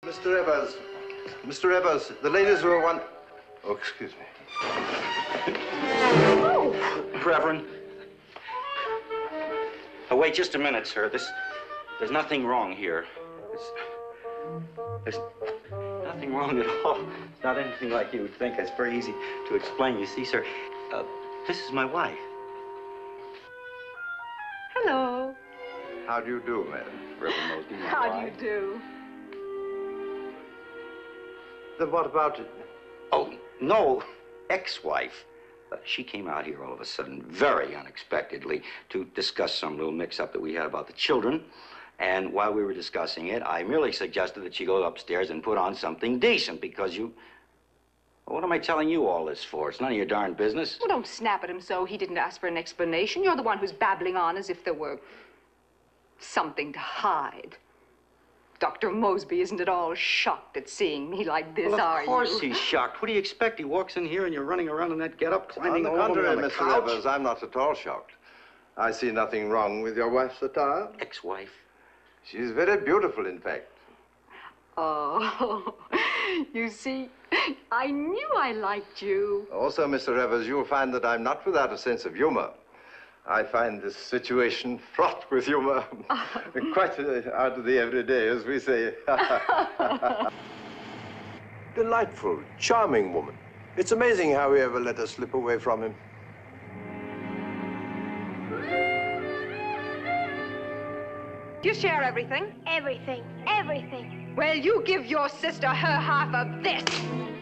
Mr. Evers. Mr. Evers, the ladies were one... Oh, excuse me. Oh! Reverend. Oh, wait just a minute, sir. There's nothing wrong here. There's nothing wrong at all. It's not anything like you would think. It's very easy to explain. You see, sir, this is my wife. Hello. How do you do, madam? Reverend Mosby, my How wife. do you do? Then what about it? Oh, no, ex-wife. She came out here all of a sudden, very unexpectedly, to discuss some little mix-up that we had about the children. And while we were discussing it, I merely suggested that she go upstairs and put on something decent because you... Well, what am I telling you all this for? It's none of your darn business. Well, don't snap at him so. He didn't ask for an explanation. You're the one who's babbling on as if there were something to hide. Dr. Mosby isn't at all shocked at seeing me like this, well, are you? of course he's shocked. What do you expect? He walks in here and you're running around in that get-up, climbing On the all over contrary, on the Mr. couch. Evers, I'm not at all shocked. I see nothing wrong with your wife's attire. Ex-wife. She's very beautiful, in fact. Oh, you see, I knew I liked you. Also, Mr. Evers, you'll find that I'm not without a sense of humor. I find this situation fraught with humor. Quite out of the everyday, as we say. Delightful, charming woman. It's amazing how he ever let her slip away from him. Do you share everything? Everything, everything. Well, you give your sister her half of this.